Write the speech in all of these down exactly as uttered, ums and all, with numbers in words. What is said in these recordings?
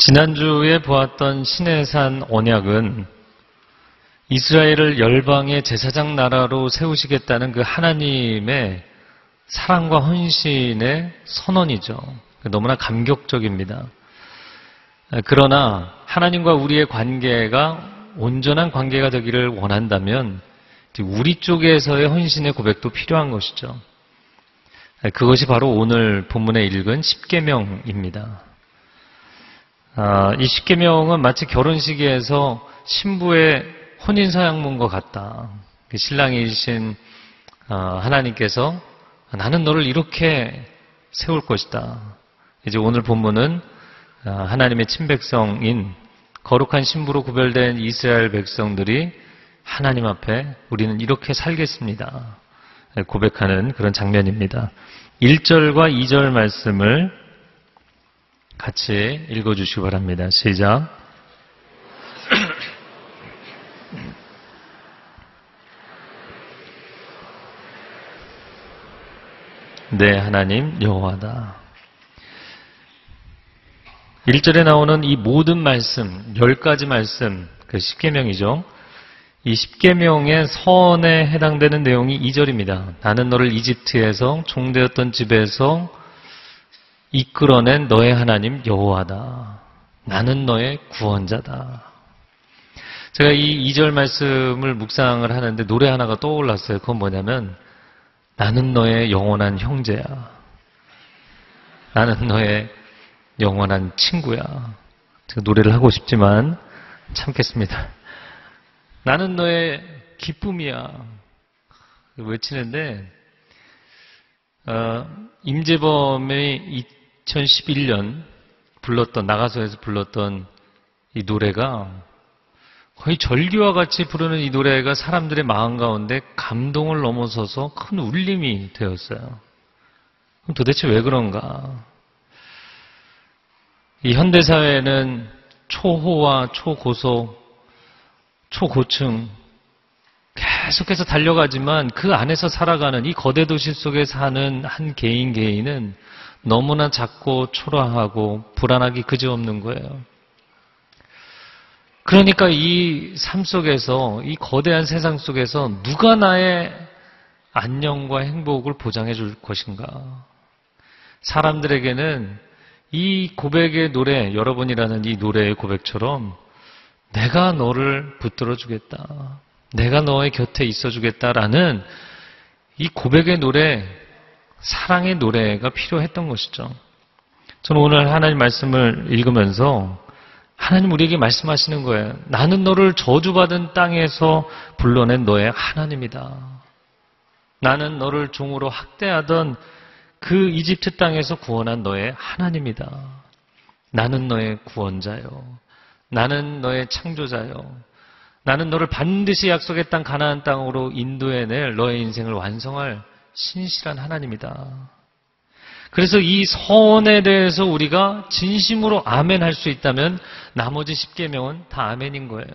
지난주에 보았던 시내산 언약은 이스라엘을 열방의 제사장 나라로 세우시겠다는 그 하나님의 사랑과 헌신의 선언이죠. 너무나 감격적입니다. 그러나 하나님과 우리의 관계가 온전한 관계가 되기를 원한다면 우리 쪽에서의 헌신의 고백도 필요한 것이죠. 그것이 바로 오늘 본문에 읽은 십계명입니다. 이 십계명은 마치 결혼식에서 신부의 혼인서약문과 같다. 신랑이신 하나님께서 나는 너를 이렇게 세울 것이다. 이제 오늘 본문은 하나님의 친백성인 거룩한 신부로 구별된 이스라엘 백성들이 하나님 앞에 우리는 이렇게 살겠습니다. 고백하는 그런 장면입니다. 일 절과 이 절 말씀을 같이 읽어주시기 바랍니다. 시작. 네, 하나님 여호와다. 일 절에 나오는 이 모든 말씀, 열 가지 말씀, 그 십계명이죠. 이 십계명의 선에 해당되는 내용이 이 절입니다. 나는 너를 이집트에서 종되었던 집에서 이끌어낸 너의 하나님 여호와다. 나는 너의 구원자다. 제가 이 이 절 말씀을 묵상을 하는데 노래 하나가 떠올랐어요. 그건 뭐냐면 나는 너의 영원한 형제야. 나는 너의 영원한 친구야. 제가 노래를 하고 싶지만 참겠습니다. 나는 너의 기쁨이야. 외치는데 어, 임재범의 이천십일 년 불렀던 나가서에서 불렀던 이 노래가 거의 절기와 같이 부르는 이 노래가 사람들의 마음 가운데 감동을 넘어서서 큰 울림이 되었어요. 그럼 도대체 왜 그런가? 이 현대사회는 초호화, 초고속, 초고층 계속해서 달려가지만 그 안에서 살아가는 이 거대 도시 속에 사는 한 개인 개인은 너무나 작고 초라하고 불안하기 그지없는 거예요. 그러니까 이 삶 속에서, 이 거대한 세상 속에서 누가 나의 안녕과 행복을 보장해 줄 것인가? 사람들에게는 이 고백의 노래, 여러분이라는 이 노래의 고백처럼 내가 너를 붙들어 주겠다. 내가 너의 곁에 있어 주겠다라는 이 고백의 노래, 사랑의 노래가 필요했던 것이죠. 저는 오늘 하나님 말씀을 읽으면서 하나님 우리에게 말씀하시는 거예요. 나는 너를 저주받은 땅에서 불러낸 너의 하나님이다. 나는 너를 종으로 학대하던 그 이집트 땅에서 구원한 너의 하나님이다. 나는 너의 구원자요. 나는 너의 창조자요. 나는 너를 반드시 약속의 땅 가나안 땅으로 인도해낼 너의 인생을 완성할 신실한 하나님이다. 그래서 이 선에 대해서 우리가 진심으로 아멘 할 수 있다면 나머지 십계명은 다 아멘인 거예요.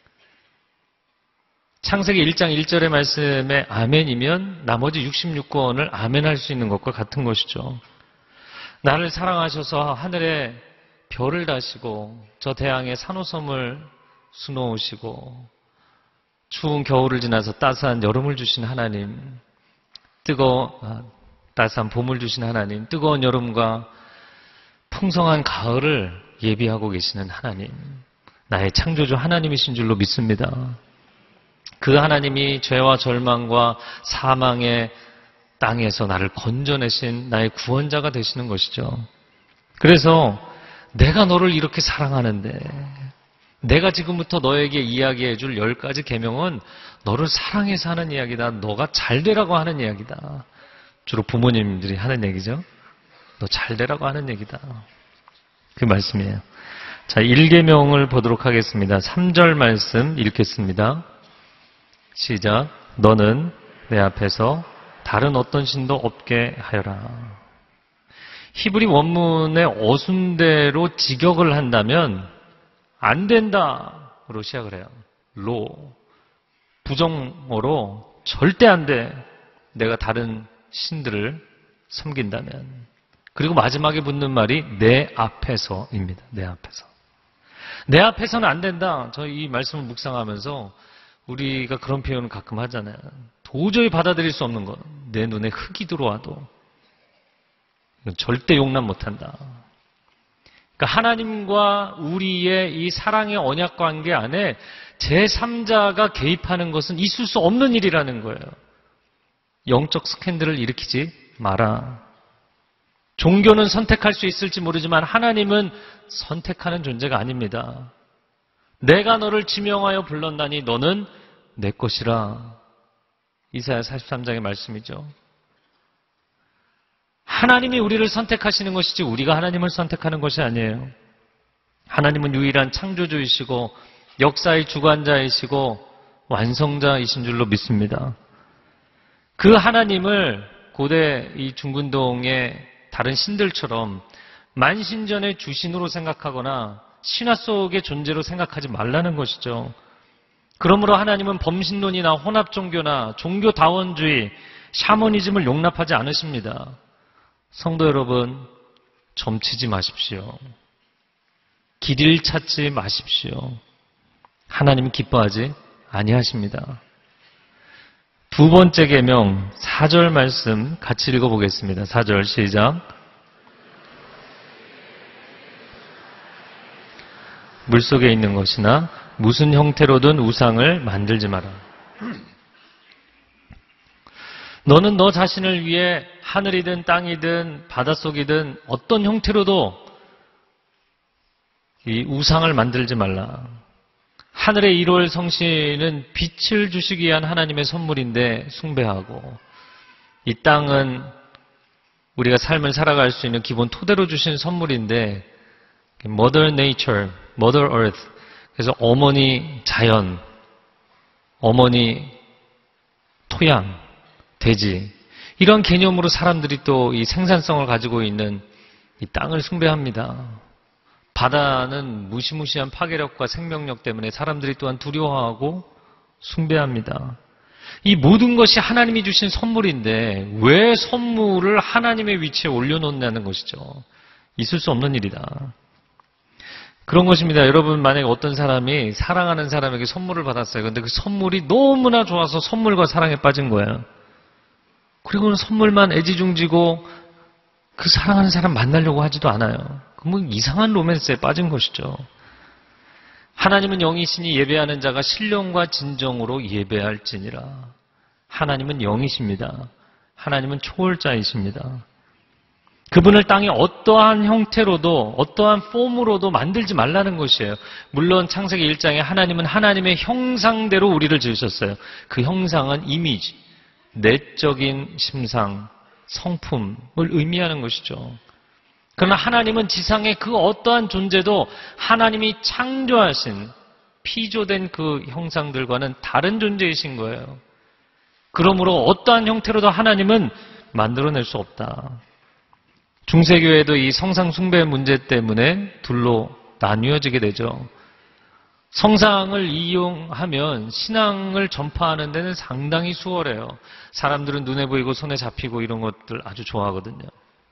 창세기 일 장 일 절의 말씀에 아멘이면 나머지 육십육 권을 아멘 할 수 있는 것과 같은 것이죠. 나를 사랑하셔서 하늘에 별을 다시고 저 대양에 산호섬을 수놓으시고 추운 겨울을 지나서 따스한 여름을 주신 하나님, 뜨거워 따스한 봄을 주신 하나님, 뜨거운 여름과 풍성한 가을을 예비하고 계시는 하나님, 나의 창조주 하나님이신 줄로 믿습니다. 그 하나님이 죄와 절망과 사망의 땅에서 나를 건져내신 나의 구원자가 되시는 것이죠. 그래서 내가 너를 이렇게 사랑하는데 내가 지금부터 너에게 이야기해 줄 열 가지 계명은 너를 사랑해서 하는 이야기다. 너가 잘 되라고 하는 이야기다. 주로 부모님들이 하는 얘기죠. 너 잘 되라고 하는 얘기다. 그 말씀이에요. 자, 일 계명을 보도록 하겠습니다. 삼 절 말씀 읽겠습니다. 시작. 너는 내 앞에서 다른 어떤 신도 없게 하여라. 히브리 원문의 어순대로 직역을 한다면 안 된다로 시작을 해요. 로. 부정어로 절대 안 돼. 내가 다른 신들을 섬긴다면. 그리고 마지막에 붙는 말이 내 앞에서입니다. 내 앞에서. 내 앞에서는 안 된다. 저 이 말씀을 묵상하면서 우리가 그런 표현을 가끔 하잖아요. 도저히 받아들일 수 없는 것. 내 눈에 흙이 들어와도 이건 절대 용납 못한다. 그러니까 하나님과 우리의 이 사랑의 언약 관계 안에 제삼자가 개입하는 것은 있을 수 없는 일이라는 거예요. 영적 스캔들을 일으키지 마라. 종교는 선택할 수 있을지 모르지만 하나님은 선택하는 존재가 아닙니다. 내가 너를 지명하여 불렀나니 너는 내 것이라. 이사야 사십삼 장의 말씀이죠. 하나님이 우리를 선택하시는 것이지 우리가 하나님을 선택하는 것이 아니에요. 하나님은 유일한 창조주이시고 역사의 주관자이시고 완성자이신 줄로 믿습니다. 그 하나님을 고대 이 중근동의 다른 신들처럼 만신전의 주신으로 생각하거나 신화 속의 존재로 생각하지 말라는 것이죠. 그러므로 하나님은 범신론이나 혼합종교나 종교다원주의, 샤머니즘을 용납하지 않으십니다. 성도 여러분, 점치지 마십시오. 길을 찾지 마십시오. 하나님은 기뻐하지 아니하십니다. 두 번째 계명 사 절 말씀 같이 읽어보겠습니다. 사 절 시작. 물속에 있는 것이나 무슨 형태로든 우상을 만들지 마라. 너는 너 자신을 위해 하늘이든 땅이든 바닷속이든 어떤 형태로도 이 우상을 만들지 말라. 하늘의 일월 성신은 빛을 주시기 위한 하나님의 선물인데 숭배하고, 이 땅은 우리가 삶을 살아갈 수 있는 기본 토대로 주신 선물인데 Mother Nature, Mother Earth, 그래서 어머니 자연, 어머니 토양, 대지, 이런 개념으로 사람들이 또 이 생산성을 가지고 있는 이 땅을 숭배합니다. 바다는 무시무시한 파괴력과 생명력 때문에 사람들이 또한 두려워하고 숭배합니다. 이 모든 것이 하나님이 주신 선물인데 왜 선물을 하나님의 위치에 올려놓냐는 것이죠. 있을 수 없는 일이다. 그런 것입니다. 여러분, 만약에 어떤 사람이 사랑하는 사람에게 선물을 받았어요. 그런데 그 선물이 너무나 좋아서 선물과 사랑에 빠진 거예요. 그리고는 선물만 애지중지고 그 사랑하는 사람 만나려고 하지도 않아요. 그러면 이상한 로맨스에 빠진 것이죠. 하나님은 영이시니 예배하는 자가 신령과 진정으로 예배할지니라. 하나님은 영이십니다. 하나님은 초월자이십니다. 그분을 땅의 어떠한 형태로도 어떠한 폼으로도 만들지 말라는 것이에요. 물론 창세기 일 장에 하나님은 하나님의 형상대로 우리를 지으셨어요. 그 형상은 이미지, 내적인 심상, 성품을 의미하는 것이죠. 그러나 하나님은 지상의 그 어떠한 존재도 하나님이 창조하신 피조된 그 형상들과는 다른 존재이신 거예요. 그러므로 어떠한 형태로도 하나님은 만들어낼 수 없다. 중세교회도 이 성상 숭배 문제 때문에 둘로 나뉘어지게 되죠. 성상을 이용하면 신앙을 전파하는 데는 상당히 수월해요. 사람들은 눈에 보이고 손에 잡히고 이런 것들 아주 좋아하거든요.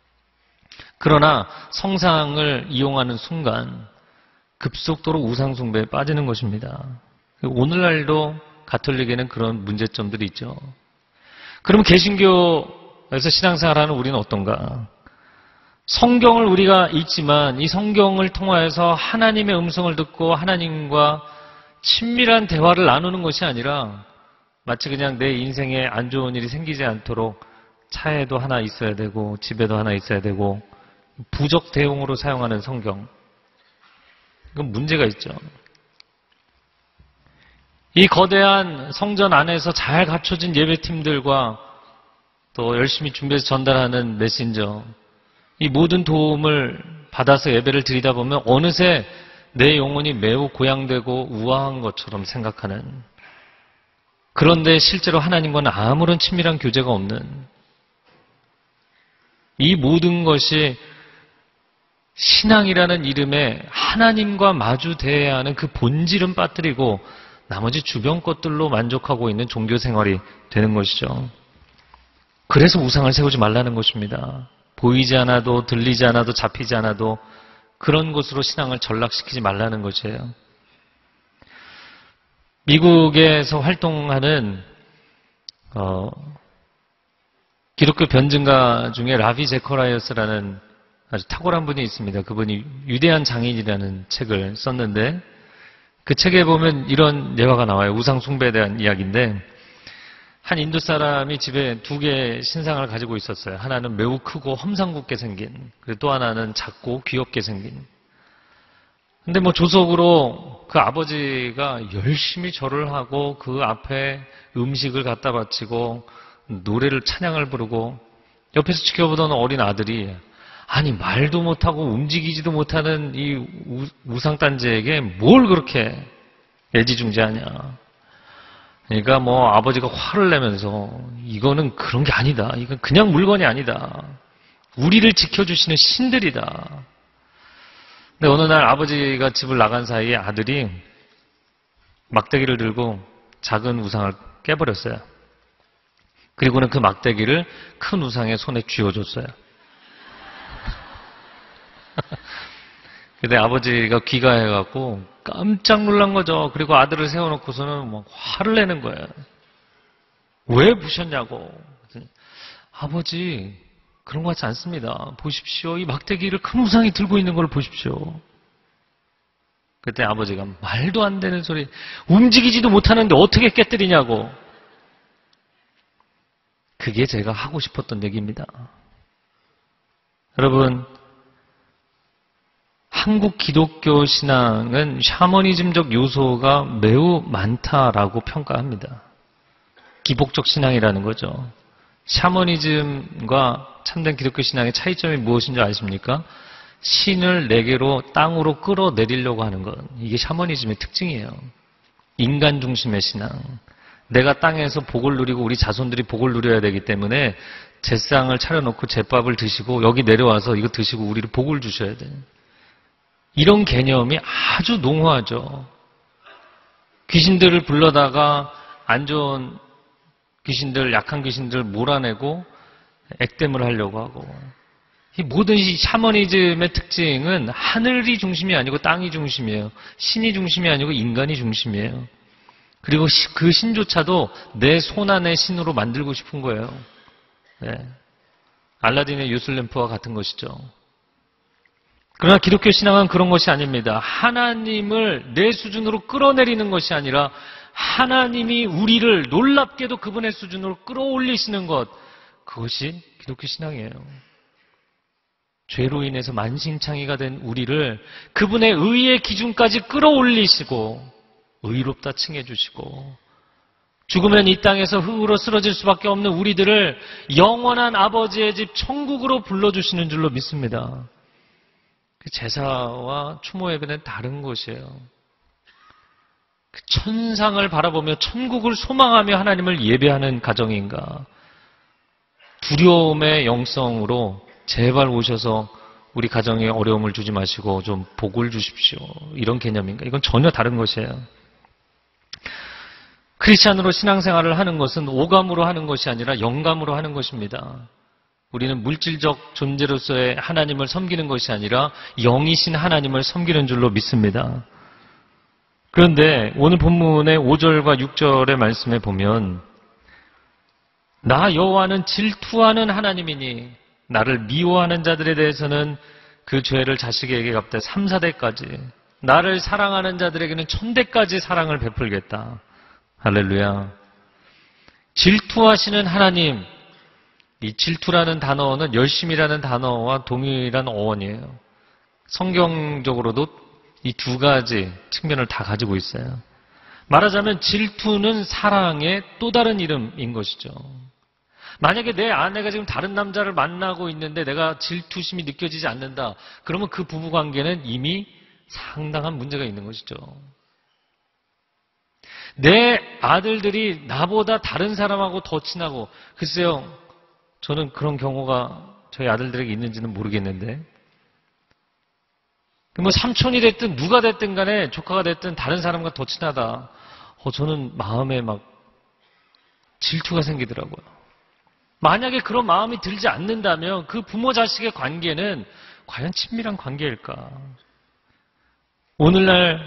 그러나 성상을 이용하는 순간 급속도로 우상 숭배에 빠지는 것입니다. 오늘날도 가톨릭에는 그런 문제점들이 있죠. 그럼 개신교에서 신앙생활하는 우리는 어떤가? 성경을 우리가 읽지만 이 성경을 통하여서 하나님의 음성을 듣고 하나님과 친밀한 대화를 나누는 것이 아니라 마치 그냥 내 인생에 안 좋은 일이 생기지 않도록 차에도 하나 있어야 되고 집에도 하나 있어야 되고 부적 대용으로 사용하는 성경, 이건 문제가 있죠. 이 거대한 성전 안에서 잘 갖춰진 예배팀들과 또 열심히 준비해서 전달하는 메신저, 이 모든 도움을 받아서 예배를 드리다 보면 어느새 내 영혼이 매우 고양되고 우아한 것처럼 생각하는, 그런데 실제로 하나님과는 아무런 친밀한 교제가 없는, 이 모든 것이 신앙이라는 이름에 하나님과 마주대해야 하는 그 본질은 빠뜨리고 나머지 주변 것들로 만족하고 있는 종교 생활이 되는 것이죠. 그래서 우상을 세우지 말라는 것입니다. 보이지 않아도 들리지 않아도 잡히지 않아도 그런 곳으로 신앙을 전락시키지 말라는 것이에요. 미국에서 활동하는 어, 기독교 변증가 중에 라비 제커라이어스라는 아주 탁월한 분이 있습니다. 그분이 위대한 장인이라는 책을 썼는데 그 책에 보면 이런 예화가 나와요. 우상 숭배에 대한 이야기인데 한 인도 사람이 집에 두 개의 신상을 가지고 있었어요. 하나는 매우 크고 험상궂게 생긴, 그리고 또 하나는 작고 귀엽게 생긴. 근데 뭐 조석으로 그 아버지가 열심히 절을 하고 그 앞에 음식을 갖다 바치고 노래를 찬양을 부르고 옆에서 지켜보던 어린 아들이 아니 말도 못하고 움직이지도 못하는 이 우상단지에게 뭘 그렇게 애지중지하냐. 그러니까 뭐 아버지가 화를 내면서 이거는 그런 게 아니다. 이건 그냥 물건이 아니다. 우리를 지켜주시는 신들이다. 근데 어느 날 아버지가 집을 나간 사이에 아들이 막대기를 들고 작은 우상을 깨버렸어요. 그리고는 그 막대기를 큰 우상의 손에 쥐어줬어요. 근데 아버지가 귀가해갖고 깜짝 놀란 거죠. 그리고 아들을 세워놓고서는 막 화를 내는 거예요. 왜 부셨냐고. 아버지, 그런 것 같지 않습니다. 보십시오. 이 막대기를 큰 우상이 들고 있는 걸 보십시오. 그때 아버지가 말도 안 되는 소리, 움직이지도 못하는데 어떻게 깨뜨리냐고. 그게 제가 하고 싶었던 얘기입니다. 여러분, 한국 기독교 신앙은 샤머니즘적 요소가 매우 많다라고 평가합니다. 기복적 신앙이라는 거죠. 샤머니즘과 참된 기독교 신앙의 차이점이 무엇인지 아십니까? 신을 내게로 땅으로 끌어내리려고 하는 것. 이게 샤머니즘의 특징이에요. 인간 중심의 신앙. 내가 땅에서 복을 누리고 우리 자손들이 복을 누려야 되기 때문에 제상을 차려놓고 제밥을 드시고 여기 내려와서 이거 드시고 우리를 복을 주셔야 돼요. 이런 개념이 아주 농후하죠. 귀신들을 불러다가 안 좋은 귀신들, 약한 귀신들 몰아내고 액땜을 하려고 하고. 이 모든 이 샤머니즘의 특징은 하늘이 중심이 아니고 땅이 중심이에요. 신이 중심이 아니고 인간이 중심이에요. 그리고 그 신조차도 내 손안의 신으로 만들고 싶은 거예요. 네. 알라딘의 요술램프와 같은 것이죠. 그러나 기독교 신앙은 그런 것이 아닙니다. 하나님을 내 수준으로 끌어내리는 것이 아니라 하나님이 우리를 놀랍게도 그분의 수준으로 끌어올리시는 것, 그것이 기독교 신앙이에요. 죄로 인해서 만신창이가 된 우리를 그분의 의의 기준까지 끌어올리시고 의롭다 칭해주시고 죽으면 이 땅에서 흙으로 쓰러질 수밖에 없는 우리들을 영원한 아버지의 집 천국으로 불러주시는 줄로 믿습니다. 제사와 추모 예배는 다른 것이에요. 천상을 바라보며 천국을 소망하며 하나님을 예배하는 가정인가. 두려움의 영성으로 제발 오셔서 우리 가정에 어려움을 주지 마시고 좀 복을 주십시오. 이런 개념인가? 이건 전혀 다른 것이에요. 크리스찬으로 신앙생활을 하는 것은 오감으로 하는 것이 아니라 영감으로 하는 것입니다. 우리는 물질적 존재로서의 하나님을 섬기는 것이 아니라 영이신 하나님을 섬기는 줄로 믿습니다. 그런데 오늘 본문의 오 절과 육 절의 말씀에 보면 나 여호와는 질투하는 하나님이니 나를 미워하는 자들에 대해서는 그 죄를 자식에게 갚되 삼, 사 대까지 나를 사랑하는 자들에게는 천대까지 사랑을 베풀겠다. 할렐루야. 질투하시는 하나님, 이 질투라는 단어는 열심이라는 단어와 동일한 어원이에요. 성경적으로도 이 두 가지 측면을 다 가지고 있어요. 말하자면 질투는 사랑의 또 다른 이름인 것이죠. 만약에 내 아내가 지금 다른 남자를 만나고 있는데 내가 질투심이 느껴지지 않는다. 그러면 그 부부관계는 이미 상당한 문제가 있는 것이죠. 내 아들들이 나보다 다른 사람하고 더 친하고, 글쎄요, 저는 그런 경우가 저희 아들들에게 있는지는 모르겠는데, 뭐 삼촌이 됐든 누가 됐든 간에 조카가 됐든 다른 사람과 더 친하다. 어, 저는 마음에 막 질투가 생기더라고요. 만약에 그런 마음이 들지 않는다면 그 부모 자식의 관계는 과연 친밀한 관계일까? 오늘날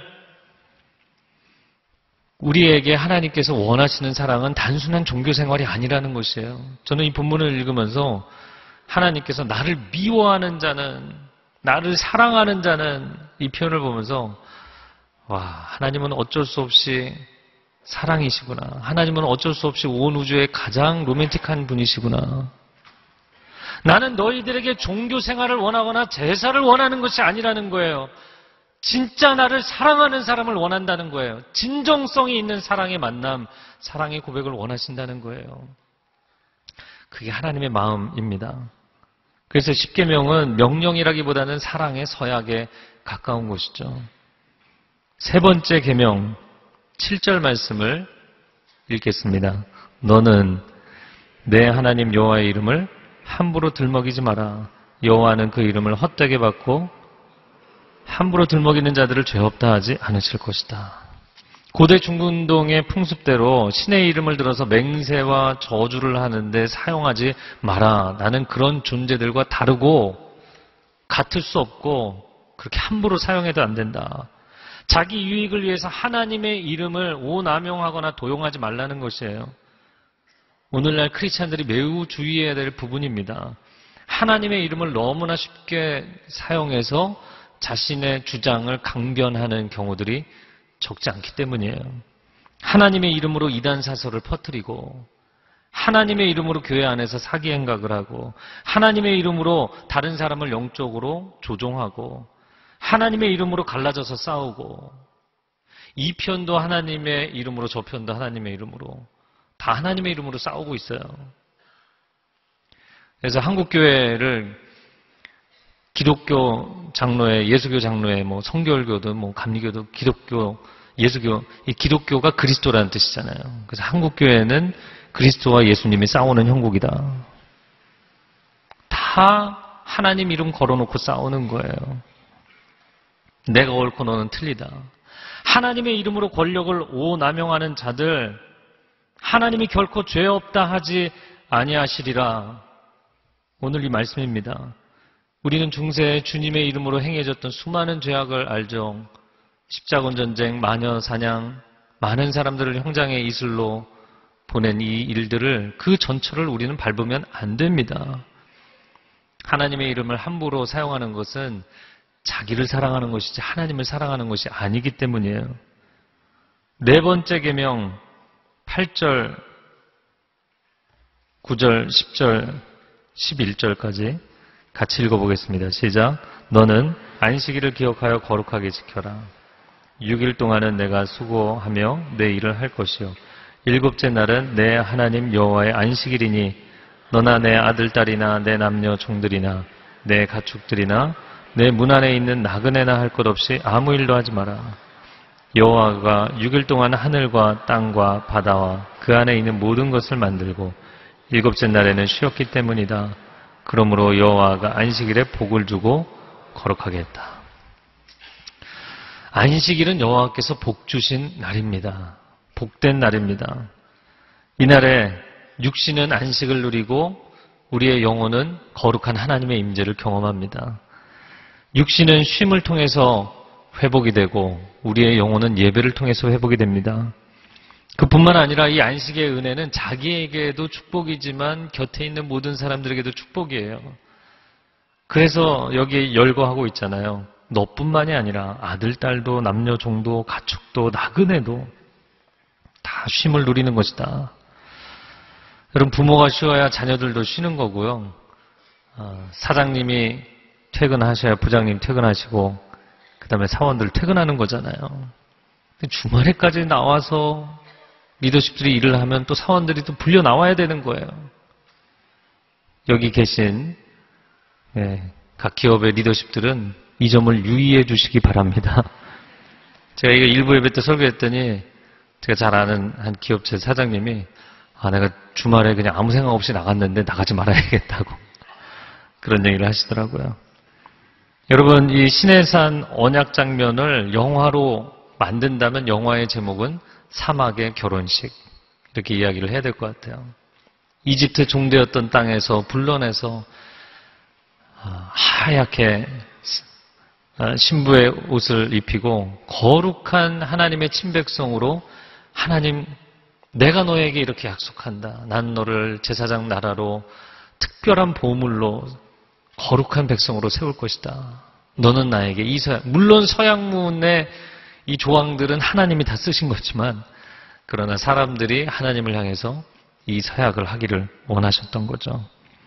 우리에게 하나님께서 원하시는 사랑은 단순한 종교 생활이 아니라는 것이에요. 저는 이 본문을 읽으면서 하나님께서 나를 미워하는 자는, 나를 사랑하는 자는, 이 표현을 보면서 와, 하나님은 어쩔 수 없이 사랑이시구나. 하나님은 어쩔 수 없이 온 우주의 가장 로맨틱한 분이시구나. 나는 너희들에게 종교 생활을 원하거나 제사를 원하는 것이 아니라는 거예요. 진짜 나를 사랑하는 사람을 원한다는 거예요. 진정성이 있는 사랑의 만남, 사랑의 고백을 원하신다는 거예요. 그게 하나님의 마음입니다. 그래서 십계명은 명령이라기보다는 사랑의 서약에 가까운 것이죠. 세 번째 계명 칠 절 말씀을 읽겠습니다. 너는 내 하나님 여호와의 이름을 함부로 들먹이지 마라. 여호와는 그 이름을 헛되게 받고 함부로 들먹이는 자들을 죄 없다 하지 않으실 것이다. 고대 중근동의 풍습대로 신의 이름을 들어서 맹세와 저주를 하는데 사용하지 마라. 나는 그런 존재들과 다르고 같을 수 없고 그렇게 함부로 사용해도 안 된다. 자기 유익을 위해서 하나님의 이름을 오남용하거나 도용하지 말라는 것이에요. 오늘날 크리스찬들이 매우 주의해야 될 부분입니다. 하나님의 이름을 너무나 쉽게 사용해서 자신의 주장을 강변하는 경우들이 적지 않기 때문이에요. 하나님의 이름으로 이단 사설을 퍼뜨리고 하나님의 이름으로 교회 안에서 사기 행각을 하고 하나님의 이름으로 다른 사람을 영적으로 조종하고 하나님의 이름으로 갈라져서 싸우고 이 편도 하나님의 이름으로 저 편도 하나님의 이름으로 다 하나님의 이름으로 싸우고 있어요. 그래서 한국교회를 기독교 장로회, 예수교 장로회, 뭐 성결교든 뭐 감리교도 기독교, 예수교, 이 기독교가 그리스도라는 뜻이잖아요. 그래서 한국교회는 그리스도와 예수님이 싸우는 형국이다. 다 하나님 이름 걸어놓고 싸우는 거예요. 내가 옳고 너는 틀리다. 하나님의 이름으로 권력을 오남용하는 자들, 하나님이 결코 죄 없다 하지 아니하시리라. 오늘 이 말씀입니다. 우리는 중세 주님의 이름으로 행해졌던 수많은 죄악을 알죠. 십자군 전쟁, 마녀 사냥, 많은 사람들을 형장의 이슬로 보낸 이 일들을 그 전철을 우리는 밟으면 안 됩니다. 하나님의 이름을 함부로 사용하는 것은 자기를 사랑하는 것이지 하나님을 사랑하는 것이 아니기 때문이에요. 네 번째 계명 팔 절, 구 절, 십 절, 십일 절까지 같이 읽어보겠습니다. 시작. 너는 안식일을 기억하여 거룩하게 지켜라. 육 일 동안은 내가 수고하며 내 일을 할 것이요 일곱째 날은 내 하나님 여호와의 안식일이니 너나 내 아들, 딸이나 내 남녀 종들이나 내 가축들이나 내 문 안에 있는 나그네나 할 것 없이 아무 일도 하지 마라. 여호와가 육 일 동안 하늘과 땅과 바다와 그 안에 있는 모든 것을 만들고 일곱째 날에는 쉬었기 때문이다. 그러므로 여호와가 안식일에 복을 주고 거룩하게 했다. 안식일은 여호와께서 복 주신 날입니다. 복된 날입니다. 이날에 육신은 안식을 누리고 우리의 영혼은 거룩한 하나님의 임재를 경험합니다. 육신은 쉼을 통해서 회복이 되고 우리의 영혼은 예배를 통해서 회복이 됩니다. 그뿐만 아니라 이 안식의 은혜는 자기에게도 축복이지만 곁에 있는 모든 사람들에게도 축복이에요. 그래서 여기 열거하고 있잖아요. 너뿐만이 아니라 아들, 딸도, 남녀, 종도, 가축도, 나그네도 다 쉼을 누리는 것이다. 여러분, 부모가 쉬어야 자녀들도 쉬는 거고요. 사장님이 퇴근하셔야 부장님 퇴근하시고 그 다음에 사원들 퇴근하는 거잖아요. 주말에까지 나와서 리더십들이 일을 하면 또 사원들이 또 불려 나와야 되는 거예요. 여기 계신 각 기업의 리더십들은 이 점을 유의해 주시기 바랍니다. 제가 이거 일부 예배 때 설교했더니 제가 잘 아는 한 기업체 사장님이 아 내가 주말에 그냥 아무 생각 없이 나갔는데 나가지 말아야겠다고 그런 얘기를 하시더라고요. 여러분, 이 시내산 언약 장면을 영화로 만든다면 영화의 제목은 사막의 결혼식 이렇게 이야기를 해야 될 것 같아요. 이집트 종되었던 땅에서 불러내서 하얗게 신부의 옷을 입히고 거룩한 하나님의 친백성으로 하나님 내가 너에게 이렇게 약속한다. 난 너를 제사장 나라로 특별한 보물로 거룩한 백성으로 세울 것이다. 너는 나에게 이 서약, 물론 서약문의 이 조항들은 하나님이 다 쓰신 거지만 그러나 사람들이 하나님을 향해서 이 서약을 하기를 원하셨던 거죠.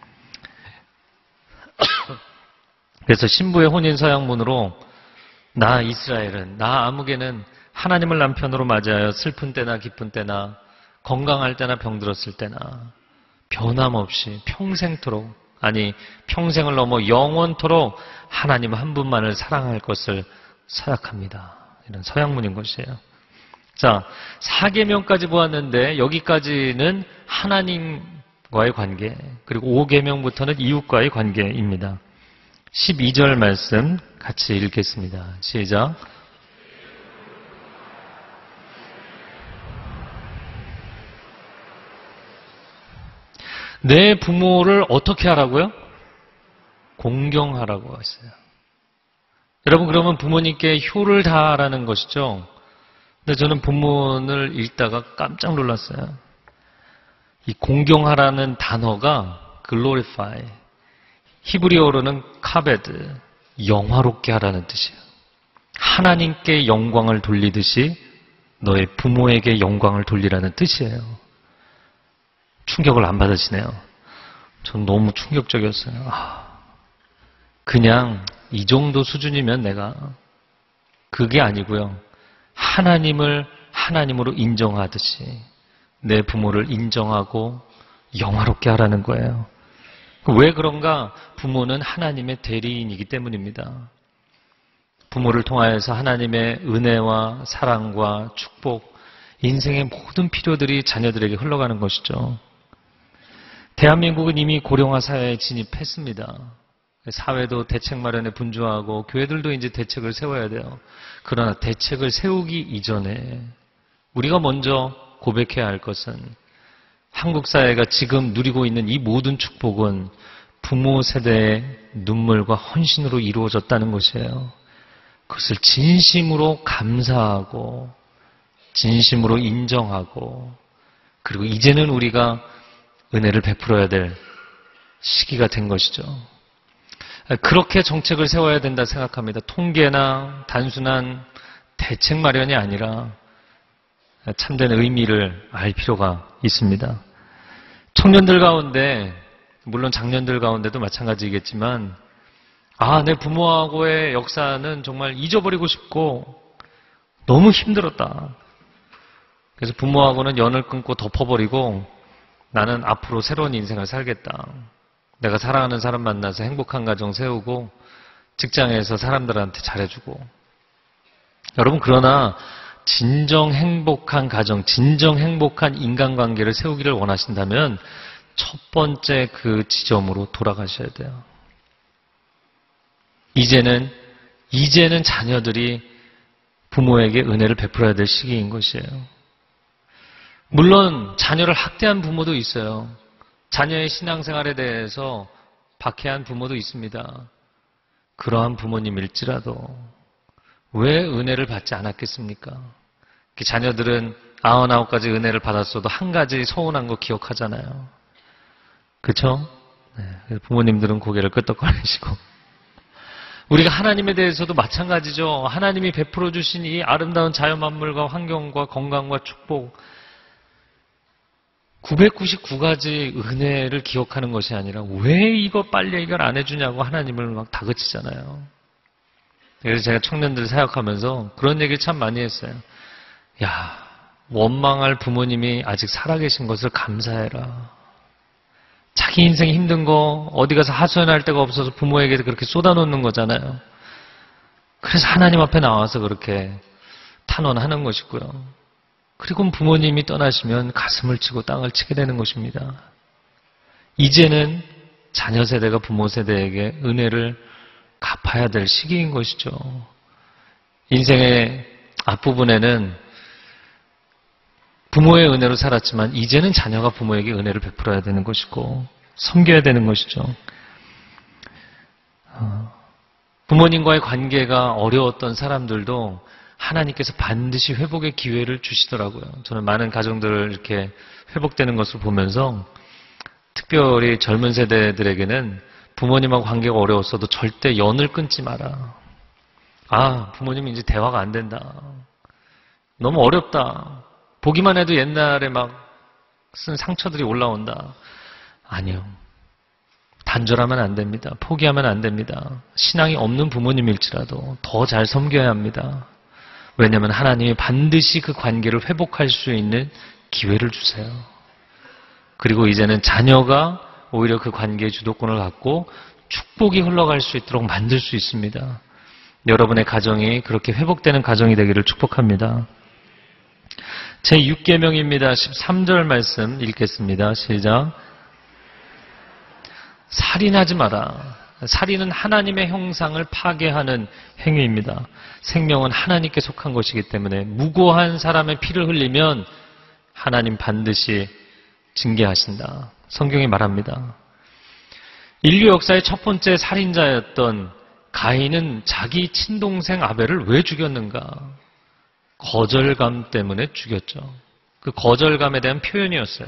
그래서 신부의 혼인 서약문으로 나 이스라엘은, 나 아무개는 하나님을 남편으로 맞이하여 슬픈 때나 기쁜 때나 건강할 때나 병들었을 때나 변함없이 평생토록, 아니 평생을 넘어 영원토록 하나님 한 분만을 사랑할 것을 서약합니다. 이런 서약문인 것이에요. 자, 사계명까지 보았는데 여기까지는 하나님과의 관계, 그리고 오계명부터는 이웃과의 관계입니다. 십이 절 말씀 같이 읽겠습니다. 시작. 내 부모를 어떻게 하라고요? 공경하라고 했어요. 여러분, 그러면 부모님께 효를 다하라는 것이죠. 근데 저는 본문을 읽다가 깜짝 놀랐어요. 이 공경하라는 단어가 glorify, 히브리어로는 카베드, 영화롭게 하라는 뜻이에요. 하나님께 영광을 돌리듯이 너의 부모에게 영광을 돌리라는 뜻이에요. 충격을 안 받으시네요. 전 너무 충격적이었어요. 아, 그냥 이 정도 수준이면 내가, 그게 아니고요. 하나님을 하나님으로 인정하듯이 내 부모를 인정하고 영화롭게 하라는 거예요. 왜 그런가? 부모는 하나님의 대리인이기 때문입니다. 부모를 통하여서 하나님의 은혜와 사랑과 축복, 인생의 모든 필요들이 자녀들에게 흘러가는 것이죠. 대한민국은 이미 고령화 사회에 진입했습니다. 사회도 대책 마련에 분주하고 교회들도 이제 대책을 세워야 돼요. 그러나 대책을 세우기 이전에 우리가 먼저 고백해야 할 것은 한국 사회가 지금 누리고 있는 이 모든 축복은 부모 세대의 눈물과 헌신으로 이루어졌다는 것이에요. 그것을 진심으로 감사하고 진심으로 인정하고, 그리고 이제는 우리가 은혜를 베풀어야 될 시기가 된 것이죠. 그렇게 정책을 세워야 된다 생각합니다. 통계나 단순한 대책 마련이 아니라 참된 의미를 알 필요가 있습니다. 청년들 가운데, 물론 장년들 가운데도 마찬가지겠지만, 아, 내 부모하고의 역사는 정말 잊어버리고 싶고 너무 힘들었다. 그래서 부모하고는 연을 끊고 덮어버리고 나는 앞으로 새로운 인생을 살겠다. 내가 사랑하는 사람 만나서 행복한 가정 세우고 직장에서 사람들한테 잘해주고. 여러분, 그러나 진정 행복한 가정, 진정 행복한 인간관계를 세우기를 원하신다면 첫 번째 그 지점으로 돌아가셔야 돼요. 이제는, 이제는 자녀들이 부모에게 은혜를 베풀어야 될 시기인 것이에요. 물론 자녀를 학대한 부모도 있어요. 자녀의 신앙생활에 대해서 박해한 부모도 있습니다. 그러한 부모님일지라도 왜 은혜를 받지 않았겠습니까? 자녀들은 아흔아홉 가지 은혜를 받았어도 한 가지 서운한 거 기억하잖아요. 그렇죠? 네, 부모님들은 고개를 끄덕거리시고. 우리가 하나님에 대해서도 마찬가지죠. 하나님이 베풀어 주신 이 아름다운 자연 만물과 환경과 건강과 축복, 구백구십구 가지 은혜를 기억하는 것이 아니라 왜 이거 빨리 해결 안 해주냐고 하나님을 막 다그치잖아요. 그래서 제가 청년들 사역하면서 그런 얘기 참 많이 했어요. 야, 원망할 부모님이 아직 살아계신 것을 감사해라. 자기 인생 힘든 거 어디 가서 하소연할 데가 없어서 부모에게 그렇게 쏟아놓는 거잖아요. 그래서 하나님 앞에 나와서 그렇게 탄원하는 것이고요. 그리고 부모님이 떠나시면 가슴을 치고 땅을 치게 되는 것입니다. 이제는 자녀 세대가 부모 세대에게 은혜를 갚아야 될 시기인 것이죠. 인생의 앞부분에는 부모의 은혜로 살았지만 이제는 자녀가 부모에게 은혜를 베풀어야 되는 것이고 섬겨야 되는 것이죠. 부모님과의 관계가 어려웠던 사람들도 하나님께서 반드시 회복의 기회를 주시더라고요. 저는 많은 가정들을 이렇게 회복되는 것을 보면서 특별히 젊은 세대들에게는 부모님하고 관계가 어려웠어도 절대 연을 끊지 마라. 아, 부모님이 이제 대화가 안 된다. 너무 어렵다. 보기만 해도 옛날에 막 쓴 상처들이 올라온다. 아니요. 단절하면 안 됩니다. 포기하면 안 됩니다. 신앙이 없는 부모님일지라도 더 잘 섬겨야 합니다. 왜냐하면 하나님이 반드시 그 관계를 회복할 수 있는 기회를 주세요. 그리고 이제는 자녀가 오히려 그 관계의 주도권을 갖고 축복이 흘러갈 수 있도록 만들 수 있습니다. 여러분의 가정이 그렇게 회복되는 가정이 되기를 축복합니다. 제육 계명입니다. 십삼 절 말씀 읽겠습니다. 시작. 살인하지 마라. 살인은 하나님의 형상을 파괴하는 행위입니다. 생명은 하나님께 속한 것이기 때문에 무고한 사람의 피를 흘리면 하나님 반드시 징계하신다. 성경이 말합니다. 인류 역사의 첫 번째 살인자였던 가인은 자기 친동생 아벨을 왜 죽였는가? 거절감 때문에 죽였죠. 그 거절감에 대한 표현이었어요.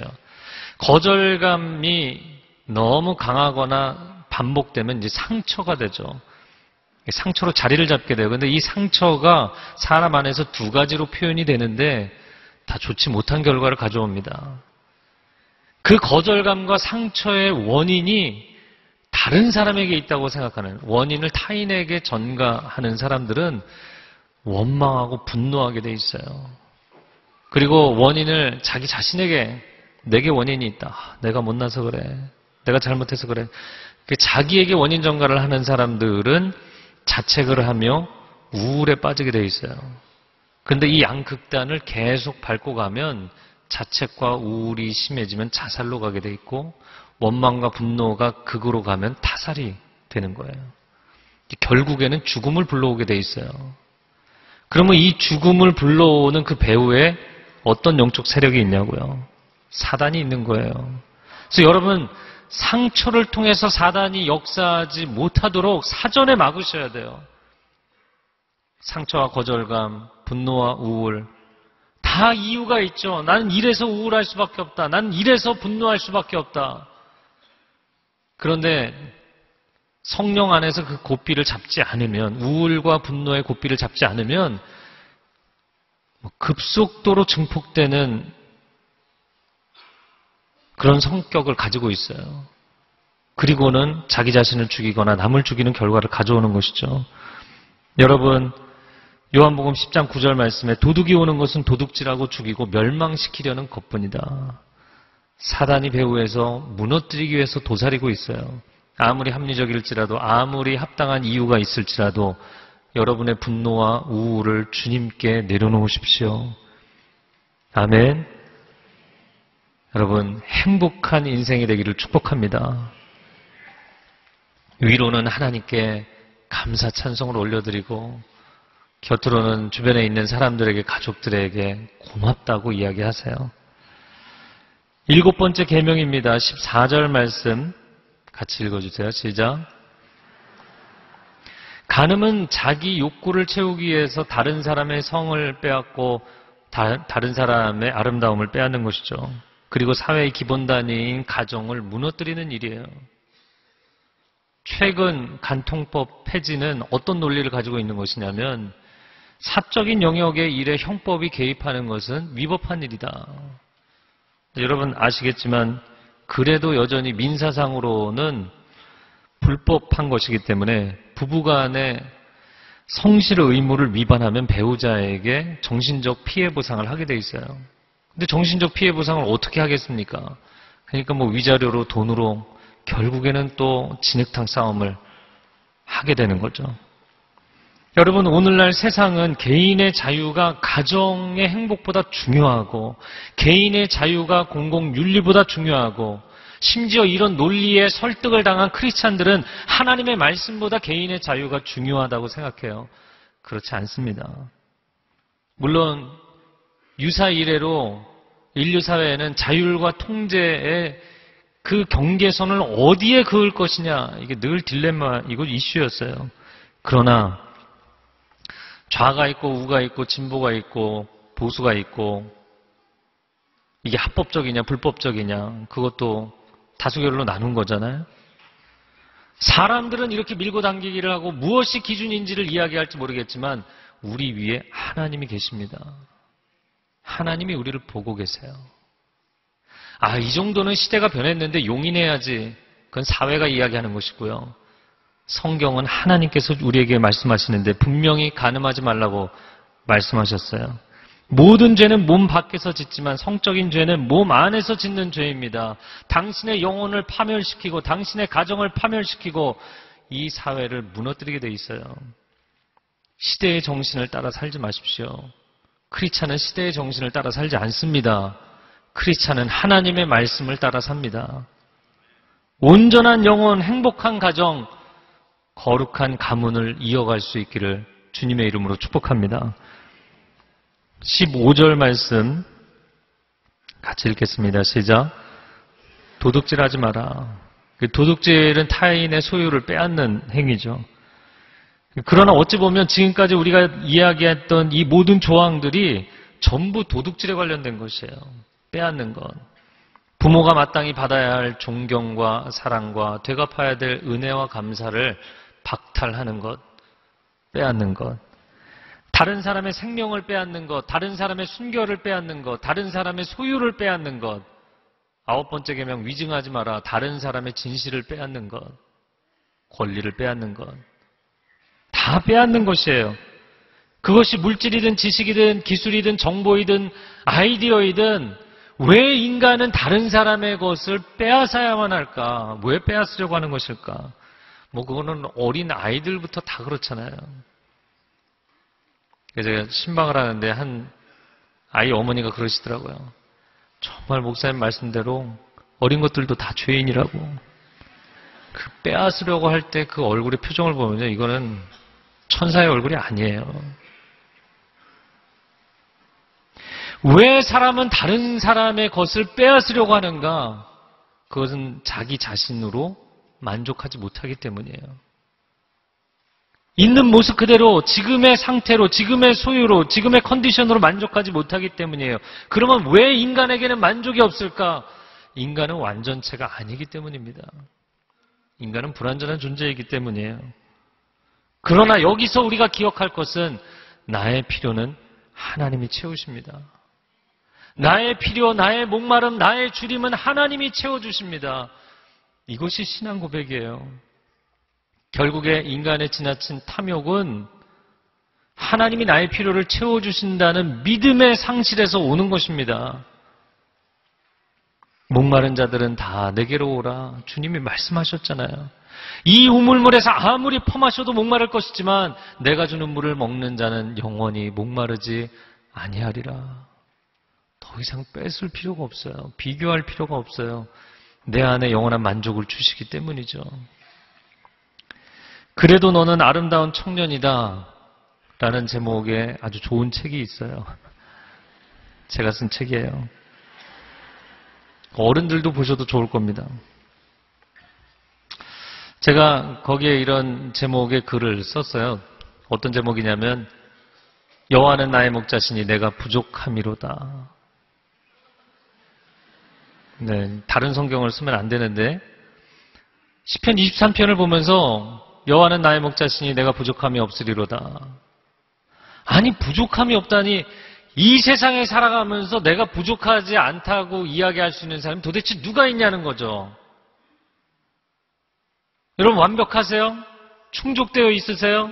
거절감이 너무 강하거나 반복되면 이제 상처가 되죠. 상처로 자리를 잡게 돼요. 그런데 이 상처가 사람 안에서 두 가지로 표현이 되는데 다 좋지 못한 결과를 가져옵니다. 그 거절감과 상처의 원인이 다른 사람에게 있다고 생각하는, 원인을 타인에게 전가하는 사람들은 원망하고 분노하게 돼 있어요. 그리고 원인을 자기 자신에게, 내게 원인이 있다. 내가 못나서 그래. 내가 잘못해서 그래. 자기에게 원인 전가를 하는 사람들은 자책을 하며 우울에 빠지게 돼 있어요. 그런데 이 양극단을 계속 밟고 가면 자책과 우울이 심해지면 자살로 가게 돼 있고, 원망과 분노가 극으로 가면 타살이 되는 거예요. 결국에는 죽음을 불러오게 돼 있어요. 그러면 이 죽음을 불러오는 그 배후에 어떤 영적 세력이 있냐고요? 사단이 있는 거예요. 그래서 여러분, 상처를 통해서 사단이 역사하지 못하도록 사전에 막으셔야 돼요. 상처와 거절감, 분노와 우울, 다 이유가 있죠. 나는 이래서 우울할 수밖에 없다. 나는 이래서 분노할 수밖에 없다. 그런데 성령 안에서 그 고삐를 잡지 않으면, 우울과 분노의 고삐를 잡지 않으면 급속도로 증폭되는 그런 성격을 가지고 있어요. 그리고는 자기 자신을 죽이거나 남을 죽이는 결과를 가져오는 것이죠. 여러분, 요한복음 십 장 구 절 말씀에 도둑이 오는 것은 도둑질하고 죽이고 멸망시키려는 것뿐이다. 사단이 배후에서 무너뜨리기 위해서 도사리고 있어요. 아무리 합리적일지라도, 아무리 합당한 이유가 있을지라도 여러분의 분노와 우울을 주님께 내려놓으십시오. 아멘. 여러분, 행복한 인생이 되기를 축복합니다. 위로는 하나님께 감사 찬송을 올려드리고, 곁으로는 주변에 있는 사람들에게, 가족들에게 고맙다고 이야기하세요. 일곱 번째 계명입니다. 십사 절 말씀 같이 읽어주세요. 시작. 간음은 자기 욕구를 채우기 위해서 다른 사람의 성을 빼앗고 다, 다른 사람의 아름다움을 빼앗는 것이죠. 그리고 사회의 기본 단위인 가정을 무너뜨리는 일이에요. 최근 간통법 폐지는 어떤 논리를 가지고 있는 것이냐면, 사적인 영역의 일에 형법이 개입하는 것은 위법한 일이다. 여러분 아시겠지만 그래도 여전히 민사상으로는 불법한 것이기 때문에 부부간의 성실의 의무를 위반하면 배우자에게 정신적 피해 보상을 하게 돼 있어요. 근데 정신적 피해 보상을 어떻게 하겠습니까? 그러니까 뭐 위자료로, 돈으로 결국에는 또 진흙탕 싸움을 하게 되는 거죠. 여러분, 오늘날 세상은 개인의 자유가 가정의 행복보다 중요하고, 개인의 자유가 공공윤리보다 중요하고, 심지어 이런 논리에 설득을 당한 크리스찬들은 하나님의 말씀보다 개인의 자유가 중요하다고 생각해요. 그렇지 않습니다. 물론 유사 이래로 인류 사회에는 자율과 통제의 그 경계선을 어디에 그을 것이냐, 이게 늘 딜레마, 이거 이슈였어요. 그러나 좌가 있고 우가 있고 진보가 있고 보수가 있고 이게 합법적이냐 불법적이냐, 그것도 다수결로 나눈 거잖아요. 사람들은 이렇게 밀고 당기기를 하고 무엇이 기준인지를 이야기할지 모르겠지만 우리 위에 하나님이 계십니다. 하나님이 우리를 보고 계세요. 아, 이 정도는 시대가 변했는데 용인해야지. 그건 사회가 이야기하는 것이고요. 성경은 하나님께서 우리에게 말씀하시는데 분명히 간음하지 말라고 말씀하셨어요. 모든 죄는 몸 밖에서 짓지만 성적인 죄는 몸 안에서 짓는 죄입니다. 당신의 영혼을 파멸시키고 당신의 가정을 파멸시키고 이 사회를 무너뜨리게 돼 있어요. 시대의 정신을 따라 살지 마십시오. 크리스찬은 시대의 정신을 따라 살지 않습니다. 크리스찬은 하나님의 말씀을 따라 삽니다. 온전한 영혼, 행복한 가정, 거룩한 가문을 이어갈 수 있기를 주님의 이름으로 축복합니다. 십오 절 말씀 같이 읽겠습니다. 시작. 도둑질하지 마라. 도둑질은 타인의 소유를 빼앗는 행위죠. 그러나 어찌 보면 지금까지 우리가 이야기했던 이 모든 조항들이 전부 도둑질에 관련된 것이에요. 빼앗는 것. 부모가 마땅히 받아야 할 존경과 사랑과 되갚아야 될 은혜와 감사를 박탈하는 것, 빼앗는 것. 다른 사람의 생명을 빼앗는 것, 다른 사람의 순결을 빼앗는 것, 다른 사람의 소유를 빼앗는 것. 아홉 번째 계명 위증하지 마라. 다른 사람의 진실을 빼앗는 것, 권리를 빼앗는 것. 다 빼앗는 것이에요. 그것이 물질이든 지식이든 기술이든 정보이든 아이디어이든 왜 인간은 다른 사람의 것을 빼앗아야만 할까? 왜 빼앗으려고 하는 것일까? 뭐 그거는 어린 아이들부터 다 그렇잖아요. 그래서 제가 신방을 하는데 한 아이 어머니가 그러시더라고요. 정말 목사님 말씀대로 어린 것들도 다 죄인이라고. 그 빼앗으려고 할 때 그 얼굴의 표정을 보면요, 이거는 천사의 얼굴이 아니에요. 왜 사람은 다른 사람의 것을 빼앗으려고 하는가? 그것은 자기 자신으로 만족하지 못하기 때문이에요. 있는 모습 그대로 지금의 상태로, 지금의 소유로, 지금의 컨디션으로 만족하지 못하기 때문이에요. 그러면 왜 인간에게는 만족이 없을까? 인간은 완전체가 아니기 때문입니다. 인간은 불완전한 존재이기 때문이에요. 그러나 여기서 우리가 기억할 것은 나의 필요는 하나님이 채우십니다. 나의 필요, 나의 목마름, 나의 주림은 하나님이 채워주십니다. 이것이 신앙 고백이에요. 결국에 인간의 지나친 탐욕은 하나님이 나의 필요를 채워주신다는 믿음의 상실에서 오는 것입니다. 목마른 자들은 다 내게로 오라. 주님이 말씀하셨잖아요. 이 우물물에서 아무리 퍼마셔도 목마를 것이지만 내가 주는 물을 먹는 자는 영원히 목마르지 아니하리라. 더 이상 뺏을 필요가 없어요. 비교할 필요가 없어요. 내 안에 영원한 만족을 주시기 때문이죠. 그래도 너는 아름다운 청년이다 라는 제목의 아주 좋은 책이 있어요. 제가 쓴 책이에요. 어른들도 보셔도 좋을 겁니다. 제가 거기에 이런 제목의 글을 썼어요. 어떤 제목이냐면 여호와는 나의 목자시니 내가 부족함이로다. 네, 다른 성경을 쓰면 안 되는데 시편 이십삼 편을 보면서 여호와는 나의 목자시니 내가 부족함이 없으리로다. 아니, 부족함이 없다니 이 세상에 살아가면서 내가 부족하지 않다고 이야기할 수 있는 사람이 도대체 누가 있냐는 거죠. 여러분 완벽하세요? 충족되어 있으세요?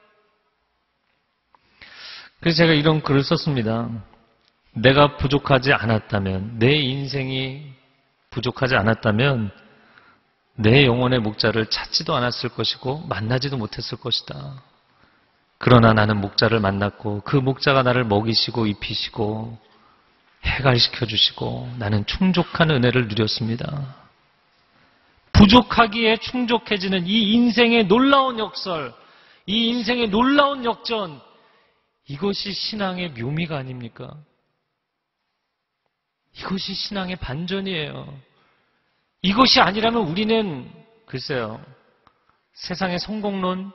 그래서 제가 이런 글을 썼습니다. 내가 부족하지 않았다면, 내 인생이 부족하지 않았다면 내 영혼의 목자를 찾지도 않았을 것이고 만나지도 못했을 것이다. 그러나 나는 목자를 만났고 그 목자가 나를 먹이시고 입히시고 해갈시켜 주시고 나는 충족한 은혜를 누렸습니다. 부족하기에 충족해지는 이 인생의 놀라운 역설, 이 인생의 놀라운 역전, 이것이 신앙의 묘미가 아닙니까? 이것이 신앙의 반전이에요. 이것이 아니라면 우리는 글쎄요, 세상의 성공론,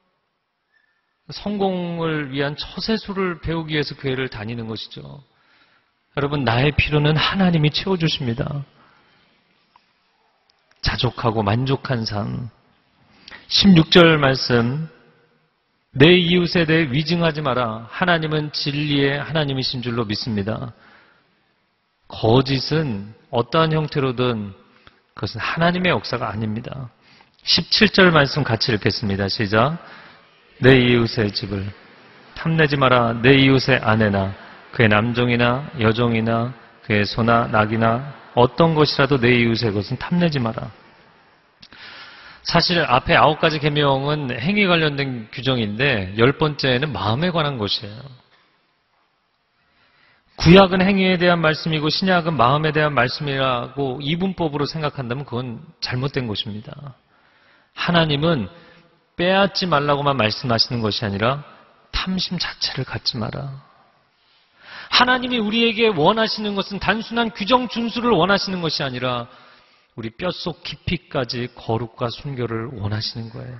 성공을 위한 처세술을 배우기 위해서 교회를 다니는 것이죠. 여러분, 나의 필요는 하나님이 채워주십니다. 자족하고 만족한 삶. 십육 절 말씀, 내 이웃에 대해 위증하지 마라. 하나님은 진리의 하나님이신 줄로 믿습니다. 거짓은 어떠한 형태로든 그것은 하나님의 역사가 아닙니다. 십칠 절 말씀 같이 읽겠습니다. 시작. 내 이웃의 집을 탐내지 마라. 내 이웃의 아내나 그의 남종이나 여종이나 그의 소나 낙이나 어떤 것이라도 내 이웃의 것은 탐내지 마라. 사실 앞에 아홉 가지 계명은 행위 관련된 규정인데 열 번째는 마음에 관한 것이에요. 구약은 행위에 대한 말씀이고 신약은 마음에 대한 말씀이라고 이분법으로 생각한다면 그건 잘못된 것입니다. 하나님은 빼앗지 말라고만 말씀하시는 것이 아니라 탐심 자체를 갖지 마라. 하나님이 우리에게 원하시는 것은 단순한 규정 준수를 원하시는 것이 아니라 우리 뼛속 깊이까지 거룩과 순결을 원하시는 거예요.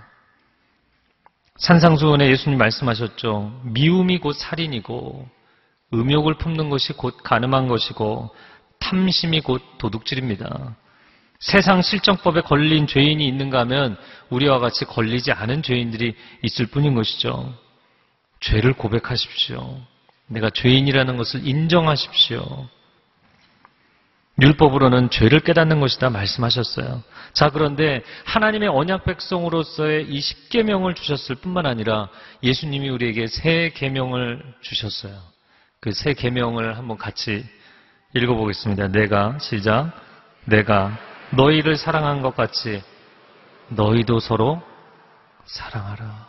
산상수훈에 예수님 말씀하셨죠. 미움이 곧 살인이고 음욕을 품는 것이 곧 간음한 것이고 탐심이 곧 도둑질입니다. 세상 실정법에 걸린 죄인이 있는가 하면 우리와 같이 걸리지 않은 죄인들이 있을 뿐인 것이죠. 죄를 고백하십시오. 내가 죄인이라는 것을 인정하십시오. 율법으로는 죄를 깨닫는 것이다 말씀하셨어요. 자, 그런데 하나님의 언약 백성으로서의 이 십 계명을 주셨을 뿐만 아니라 예수님이 우리에게 새 계명을 주셨어요. 그 새 계명을 한번 같이 읽어보겠습니다. 내가, 시작. 내가 너희를 사랑한 것 같이 너희도 서로 사랑하라.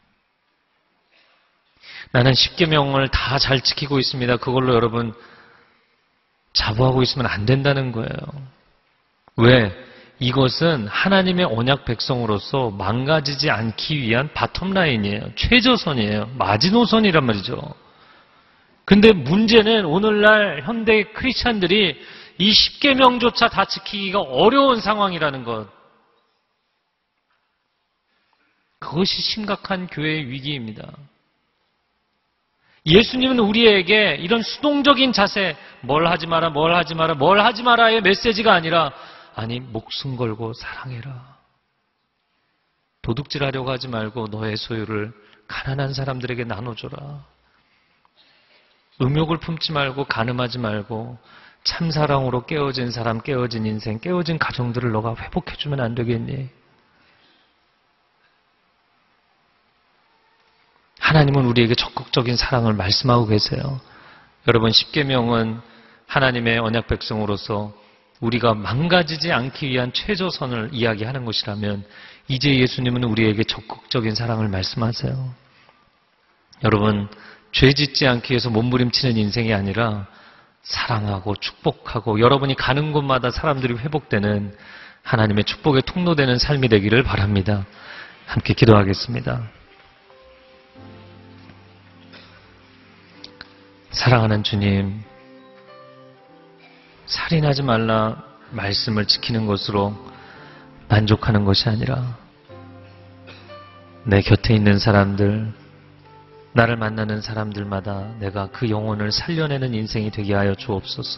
나는 십 계명을 다 잘 지키고 있습니다. 그걸로 여러분 자부하고 있으면 안 된다는 거예요. 왜? 이것은 하나님의 언약 백성으로서 망가지지 않기 위한 바텀라인이에요. 최저선이에요. 마지노선이란 말이죠. 근데 문제는 오늘날 현대 크리스찬들이 이 십 계명조차 다 지키기가 어려운 상황이라는 것. 그것이 심각한 교회의 위기입니다. 예수님은 우리에게 이런 수동적인 자세, 뭘 하지 마라, 뭘 하지 마라, 뭘 하지 마라의 메시지가 아니라, 아니, 목숨 걸고 사랑해라. 도둑질하려고 하지 말고 너의 소유를 가난한 사람들에게 나눠줘라. 음욕을 품지 말고 간음하지 말고 참사랑으로 깨어진 사람, 깨어진 인생, 깨어진 가정들을 너가 회복해주면 안 되겠니? 하나님은 우리에게 적극적인 사랑을 말씀하고 계세요. 여러분, 십 계명은 하나님의 언약 백성으로서 우리가 망가지지 않기 위한 최저선을 이야기하는 것이라면 이제 예수님은 우리에게 적극적인 사랑을 말씀하세요. 여러분, 죄 짓지 않기 위해서 몸부림치는 인생이 아니라 사랑하고 축복하고 여러분이 가는 곳마다 사람들이 회복되는 하나님의 축복의 통로되는 삶이 되기를 바랍니다. 함께 기도하겠습니다. 사랑하는 주님, 살인하지 말라 말씀을 지키는 것으로 만족하는 것이 아니라 내 곁에 있는 사람들, 나를 만나는 사람들마다 내가 그 영혼을 살려내는 인생이 되게 하여 주옵소서.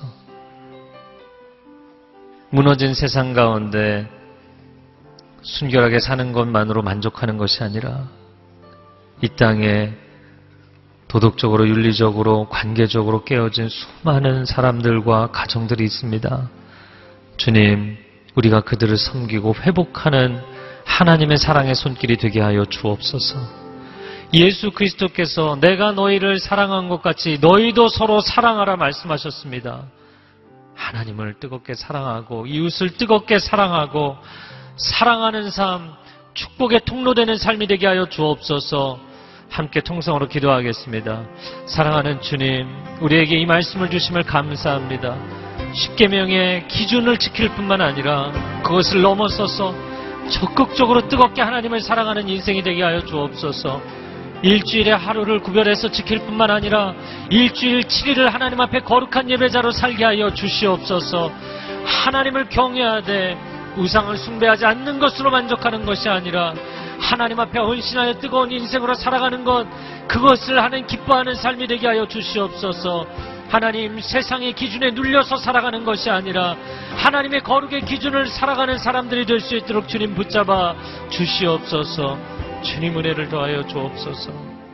무너진 세상 가운데 순결하게 사는 것만으로 만족하는 것이 아니라 이 땅에 도덕적으로, 윤리적으로, 관계적으로 깨어진 수많은 사람들과 가정들이 있습니다. 주님, 우리가 그들을 섬기고 회복하는 하나님의 사랑의 손길이 되게 하여 주옵소서. 예수 그리스도께서 내가 너희를 사랑한 것 같이 너희도 서로 사랑하라 말씀하셨습니다. 하나님을 뜨겁게 사랑하고 이웃을 뜨겁게 사랑하고 사랑하는 삶, 축복의 통로되는 삶이 되게 하여 주옵소서. 함께 통성으로 기도하겠습니다. 사랑하는 주님, 우리에게 이 말씀을 주심을 감사합니다. 십 계명의 기준을 지킬 뿐만 아니라 그것을 넘어서서 적극적으로 뜨겁게 하나님을 사랑하는 인생이 되게 하여 주옵소서. 일주일에 하루를 구별해서 지킬 뿐만 아니라 일주일 칠 일을 하나님 앞에 거룩한 예배자로 살게 하여 주시옵소서. 하나님을 경외하되 우상을 숭배하지 않는 것으로 만족하는 것이 아니라 하나님 앞에 헌신하여 뜨거운 인생으로 살아가는 것, 그것을 하나님 기뻐하는 삶이 되게 하여 주시옵소서. 하나님, 세상의 기준에 눌려서 살아가는 것이 아니라 하나님의 거룩의 기준을 살아가는 사람들이 될 수 있도록 주님 붙잡아 주시옵소서. 주님 은혜를 더하여 주옵소서.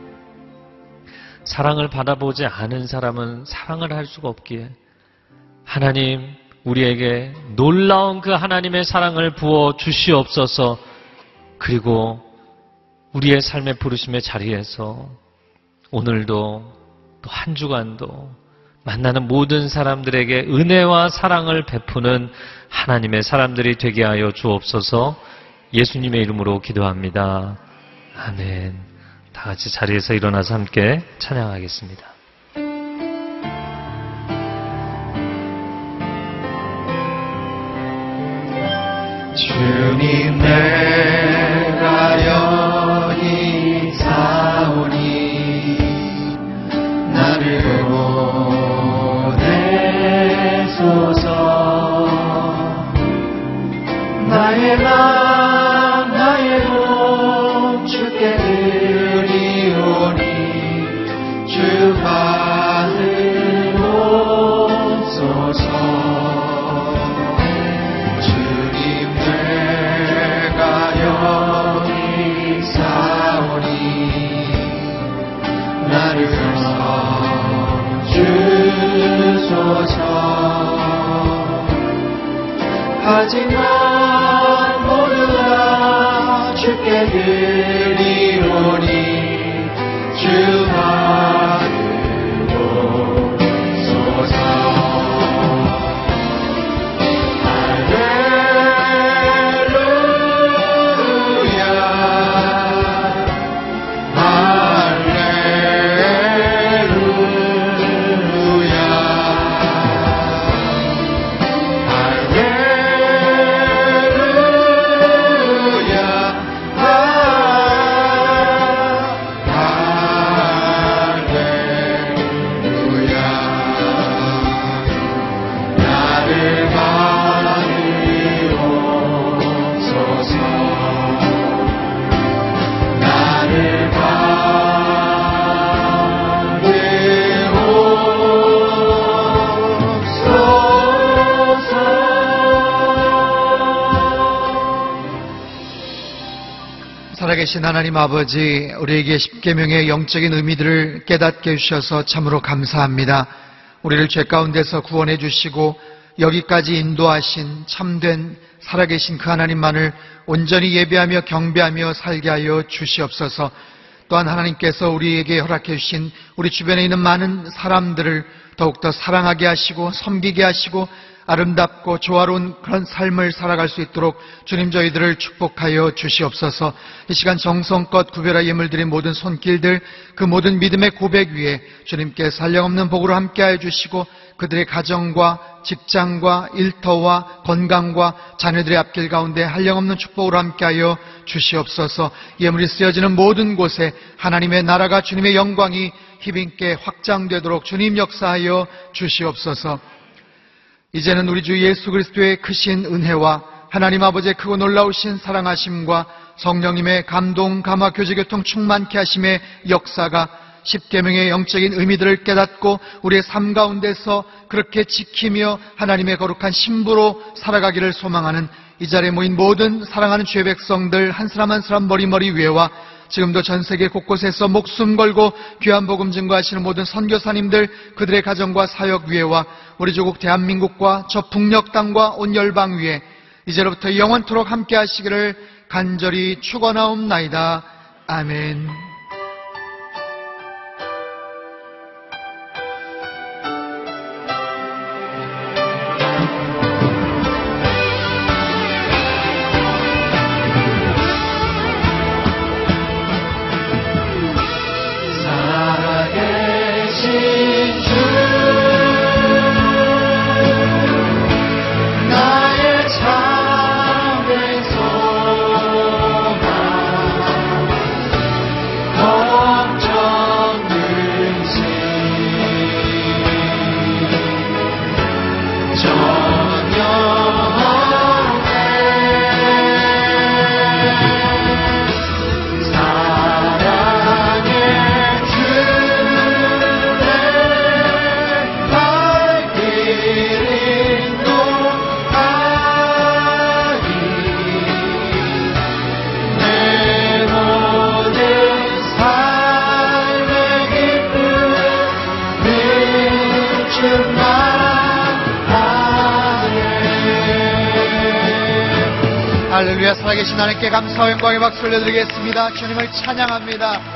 사랑을 받아보지 않은 사람은 사랑을 할 수가 없기에 하나님, 우리에게 놀라운 그 하나님의 사랑을 부어 주시옵소서. 그리고 우리의 삶의 부르심의 자리에서 오늘도 또 한 주간도 만나는 모든 사람들에게 은혜와 사랑을 베푸는 하나님의 사람들이 되게 하여 주옵소서. 예수님의 이름으로 기도합니다. 아멘. 다 같이 자리에서 일어나서 함께 찬양하겠습니다. 주님, 내가 여기 사오니 나를 보내소서. 나의 맘 나의 몸 주께 드리오니 주 받으옵소서. 나를 주소서. 하지만 모두 다 주께 드리오니 주 받으옵소서. 살아계신 하나님 아버지, 우리에게 십계명의 영적인 의미들을 깨닫게 해주셔서 참으로 감사합니다. 우리를 죄 가운데서 구원해 주시고 여기까지 인도하신 참된 살아계신 그 하나님만을 온전히 예배하며 경배하며 살게 하여 주시옵소서. 또한 하나님께서 우리에게 허락해 주신 우리 주변에 있는 많은 사람들을 더욱더 사랑하게 하시고 섬기게 하시고 아름답고 조화로운 그런 삶을 살아갈 수 있도록 주님 저희들을 축복하여 주시옵소서. 이 시간 정성껏 구별하여 예물 드린 모든 손길들, 그 모든 믿음의 고백 위에 주님께서 한량없는 복으로 함께하여 주시고 그들의 가정과 직장과 일터와 건강과 자녀들의 앞길 가운데 한량없는 축복으로 함께하여 주시옵소서. 예물이 쓰여지는 모든 곳에 하나님의 나라가 주님의 영광이 힘있게 확장되도록 주님 역사하여 주시옵소서. 이제는 우리 주 예수 그리스도의 크신 은혜와 하나님 아버지의 크고 놀라우신 사랑하심과 성령님의 감동, 감화, 교제, 교통 충만케 하심의 역사가 십계명의 영적인 의미들을 깨닫고 우리의 삶 가운데서 그렇게 지키며 하나님의 거룩한 신부로 살아가기를 소망하는 이 자리에 모인 모든 사랑하는 주의 백성들 한 사람 한 사람 머리머리 위에와 지금도 전 세계 곳곳에서 목숨 걸고 귀한 복음 증거하시는 모든 선교사님들, 그들의 가정과 사역 위에와 우리 조국 대한민국과 저 북녘 땅과 온 열방 위에 이제로부터 영원토록 함께 하시기를 간절히 축원하옵나이다. 아멘. 할렐루야. 살아계신 하나님께 감사와 영광의 박수 올려드리겠습니다. 주님을 찬양합니다.